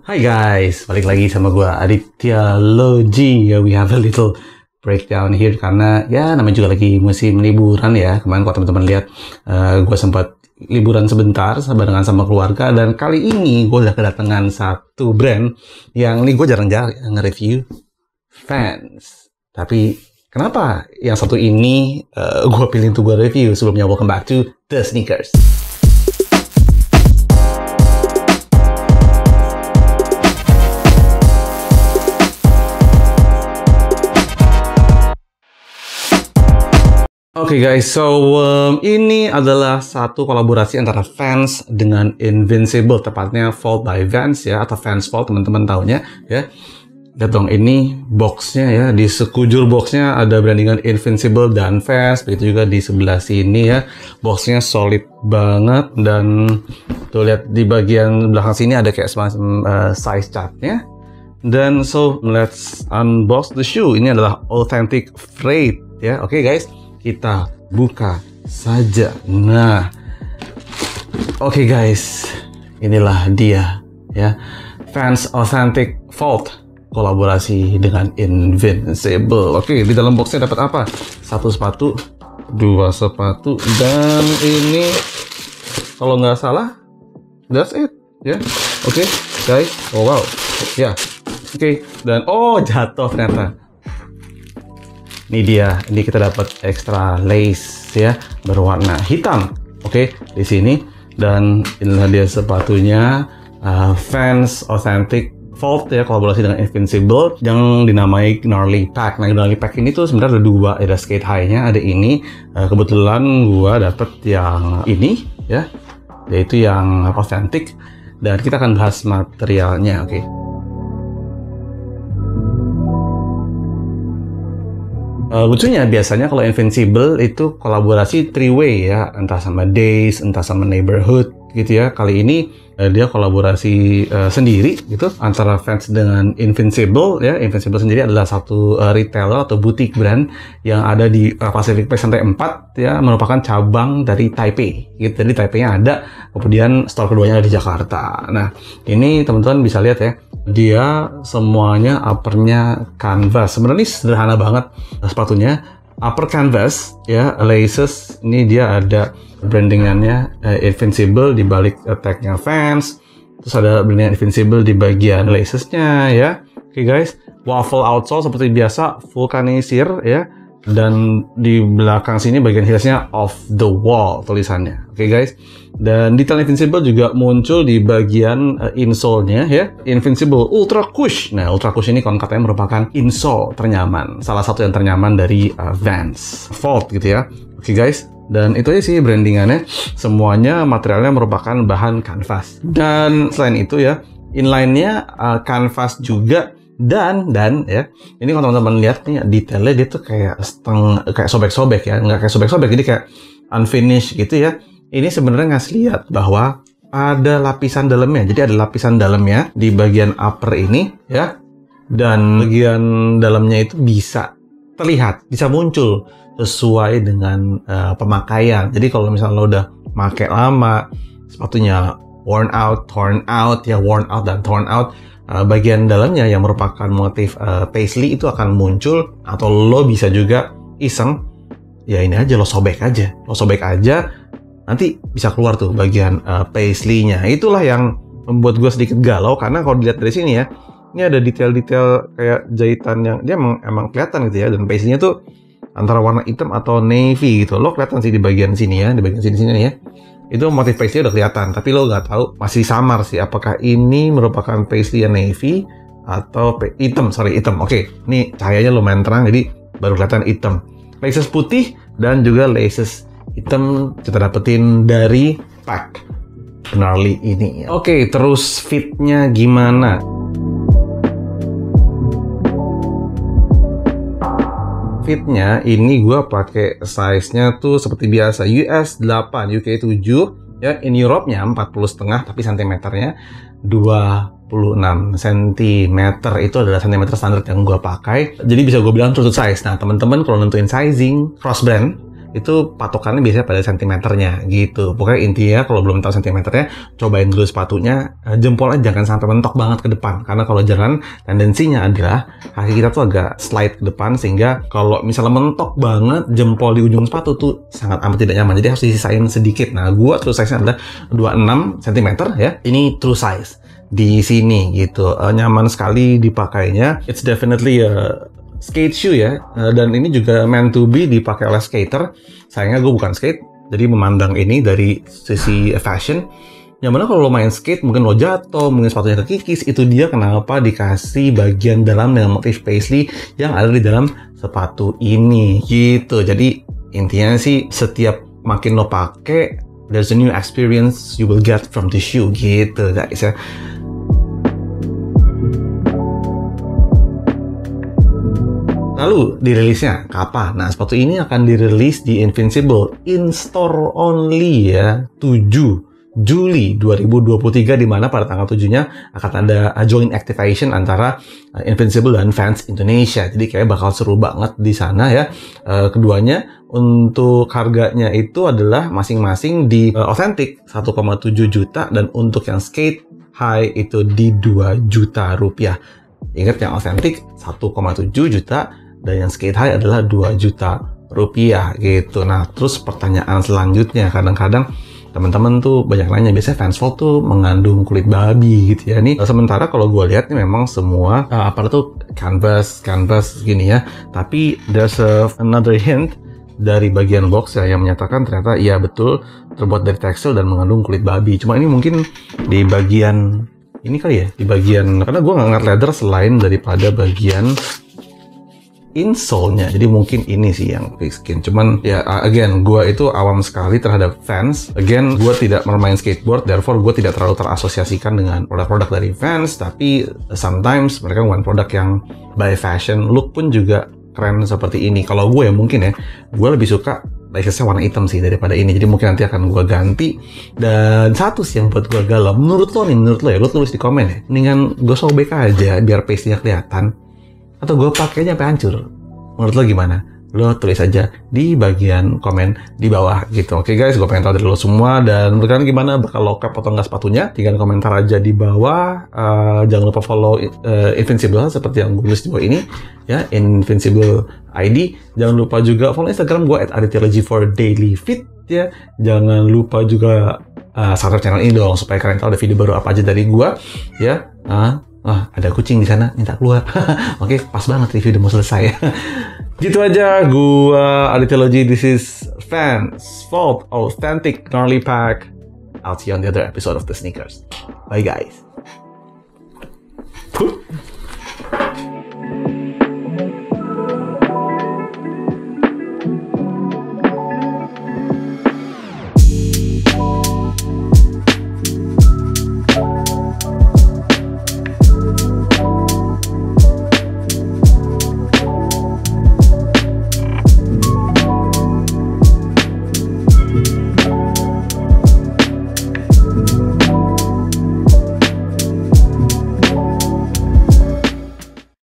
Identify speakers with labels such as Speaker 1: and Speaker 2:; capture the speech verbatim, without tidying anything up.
Speaker 1: Hi guys, balik lagi sama gua Aditya Logi. Ya, we have a little breakdown here karena ya namanya juga lagi musim liburan ya. Kemarin kalau teman-teman lihat, uh, gua sempat liburan sebentar barengan sama keluarga, dan kali ini gua udah kedatangan satu brand yang ini gua jarang-jarang nge-review, Vans. Tapi kenapa yang satu ini uh, gua pilih untuk gua review? Sebelumnya, welcome back to The Sneakers. Oke okay guys, so um, ini adalah satu kolaborasi antara Vans dengan Invincible, tepatnya Vault by Vans ya, atau Vans Vault teman-teman taunya ya. Lihat dong, ini boxnya ya, di sekujur boxnya ada brandingan Invincible dan Vans, begitu juga di sebelah sini ya, boxnya solid banget, dan tuh lihat di bagian belakang sini ada kayak semacam uh, size chartnya. Dan so let's unbox the shoe. Ini adalah authentic freight ya. Oke okay guys, kita buka saja. Nah, oke okay guys, inilah dia ya, Vans Authentic Vault kolaborasi dengan Invincible. Oke okay, di dalam boxnya dapat apa? Satu sepatu, dua sepatu, dan ini kalau nggak salah that's it ya. Oke okay, guys, oh wow ya. Oke okay. Dan oh, jatuh ternyata. Ini dia, ini kita dapat extra lace ya, berwarna hitam. Oke, okay, di sini, dan inilah dia sepatunya, uh, Vans Authentic Vault ya, kolaborasi dengan Invincible yang dinamai Gnarly Pack. Nah, Gnarly Pack ini tuh sebenarnya ada dua, ada skate high-nya, ada ini. Uh, kebetulan gua dapet yang ini ya, yaitu yang authentic, dan kita akan bahas materialnya. Oke. Okay. Uh, lucunya biasanya kalau Invincible itu kolaborasi three way ya, entah sama Days, entah sama Neighborhood gitu ya. Kali ini uh, dia kolaborasi uh, sendiri gitu antara Vans dengan Invincible ya. Invincible sendiri adalah satu uh, retailer atau boutique brand yang ada di uh, Pacific Place lantai empat ya, merupakan cabang dari Taipei gitu. Jadi Taipei-nya ada, kemudian store keduanya ada di Jakarta. Nah, ini teman-teman bisa lihat ya, dia semuanya uppernya canvas. Sebenarnya sederhana banget sepatunya, upper canvas ya, laces. Ini dia ada brandingannya uh, Invincible di balik uh, tagnya Vans, terus ada brandingan Invincible di bagian lacesnya ya. Oke okay guys, waffle outsole seperti biasa, vulkanisir ya, dan di belakang sini bagian heelsnya off the wall tulisannya. Oke okay guys, dan detail Invincible juga muncul di bagian uh, insole-nya ya, Invincible Ultra Cush. Nah, Ultra Cush ini konon katanya merupakan insole ternyaman, salah satu yang ternyaman dari uh, Vans Vault gitu ya. Oke okay guys, dan itu aja sih brandingannya, semuanya materialnya merupakan bahan kanvas, dan selain itu ya, inline-nya uh, kanvas juga. Dan dan ya, ini kalau teman-teman lihat nih detailnya, dia tuh kayak seteng kayak sobek-sobek ya, nggak kayak sobek-sobek, jadi kayak unfinished gitu ya. Ini sebenarnya ngasih lihat bahwa ada lapisan dalamnya. Jadi ada lapisan dalamnya di bagian upper ini ya, dan bagian dalamnya itu bisa terlihat, bisa muncul sesuai dengan uh, pemakaian. Jadi kalau misalnya lo udah pakai lama, sepatunya worn out, torn out ya, worn out dan torn out, Uh, bagian dalamnya yang merupakan motif uh, paisley itu akan muncul, atau lo bisa juga iseng ya, ini aja lo sobek aja, lo sobek aja, nanti bisa keluar tuh bagian uh, paisley-nya. Itulah yang membuat gue sedikit galau, karena kalau dilihat dari sini ya, ini ada detail-detail kayak jahitan yang dia emang, emang kelihatan gitu ya, dan paisley-nya tuh antara warna hitam atau navy gitu. Lo kelihatan sih di bagian sini ya, di bagian sini-sini ya. Itu motif paisley udah kelihatan, tapi lo nggak tahu, masih samar sih, apakah ini merupakan paisley yang navy atau hitam, sorry hitam. Oke, ini cahayanya lumayan terang, jadi baru kelihatan hitam. Laces putih dan juga laces hitam kita dapetin dari pack Gnarly ini. Oke, terus fitnya gimana? Fitnya ini gue pakai size-nya tuh seperti biasa, U S delapan, U K tujuh ya, in Europe-nya empat puluh setengah, tapi sentimeternya dua puluh enam sentimeter. Itu adalah sentimeter standar yang gue pakai, jadi bisa gue bilang true to size. Nah teman-teman kalau nentuin sizing cross brand itu patokannya biasanya pada sentimeternya gitu. Pokoknya intinya kalau belum tahu sentimeternya, cobain dulu sepatunya, jempolnya jangan sampai mentok banget ke depan. Karena kalau jalan, tendensinya adalah kaki kita tuh agak slide ke depan, sehingga kalau misalnya mentok banget jempol di ujung sepatu tuh sangat amat tidak nyaman. Jadi harus disisain sedikit. Nah, gua true size-nya adalah dua puluh enam sentimeter ya. Ini true size di sini gitu. Uh, nyaman sekali dipakainya. It's definitely a skate shoe ya, uh, dan ini juga meant to be dipakai oleh skater. Sayangnya gue bukan skate, jadi memandang ini dari sisi fashion. Yang mana kalau lo main skate, mungkin lo jatuh, mungkin sepatunya kekikis, itu dia kenapa dikasih bagian dalam dengan motif paisley yang ada di dalam sepatu ini gitu. Jadi intinya sih setiap makin lo pakai, there's a new experience you will get from the shoe gitu guys ya. Lalu dirilisnya kapan? Nah, sepatu ini akan dirilis di Invincible in store only ya, tujuh Juli dua ribu dua puluh tiga, di mana pada tanggal tujuh-nya akan ada joint activation antara Invincible dan Vans Indonesia. Jadi kayak bakal seru banget di sana ya. Uh, keduanya untuk harganya itu adalah masing-masing di uh, Authentic satu koma tujuh juta dan untuk yang Skate High itu di dua juta rupiah. Ingat, yang Authentic satu koma tujuh juta dan yang Skate High adalah dua juta rupiah gitu. Nah, terus pertanyaan selanjutnya, kadang-kadang teman-teman tuh banyak nanya, biasanya Vansfold tuh mengandung kulit babi gitu ya. Nih, sementara kalau gue lihat nih memang semua uh, apa tuh canvas, canvas gini ya. Tapi there's a, another hint dari bagian box ya yang menyatakan ternyata iya betul terbuat dari tekstil dan mengandung kulit babi. Cuma ini mungkin di bagian ini kali ya, di bagian, karena gue nggak ngeliat leather selain daripada bagian insole-nya. Jadi mungkin ini sih yang pigskin. Cuman ya again, gue itu awam sekali terhadap Vans. Again, gue tidak bermain skateboard, therefore gue tidak terlalu terasosiasikan dengan produk-produk dari Vans. Tapi sometimes mereka menggunakan produk yang by fashion, look pun juga keren seperti ini. Kalau gue ya mungkin ya, gue lebih suka lace-nya warna hitam sih daripada ini. Jadi mungkin nanti akan gue ganti. Dan satu sih yang buat gue galau, menurut lo nih, menurut lo ya, lo tulis di komen ya, mendingan gue sobek aja biar paste-nya kelihatan, atau gue pakai aja sampai hancur. Menurut lo gimana? Lo tulis aja di bagian komen di bawah gitu. Oke guys, gue pengen tahu dari lo semua. Dan menurut kalian gimana? Bakal lo cap atau enggak sepatunya? Tinggal komentar aja di bawah. Uh, jangan lupa follow uh, Invincible seperti yang gue tulis di bawah ini ya, Invincible I D. Jangan lupa juga follow Instagram gue at aditya for daily fit ya. Jangan lupa juga uh, subscribe channel ini dong supaya kalian tahu ada video baru apa aja dari gue ya. Uh, Ah, ada kucing di sana, minta keluar. Oke, pas banget review udah mau selesai. Gitu aja, gua Aditya Logi. This is Vansfold Authentic Gnarly Pack. I'll see you on the other episode of the sneakers. Bye guys.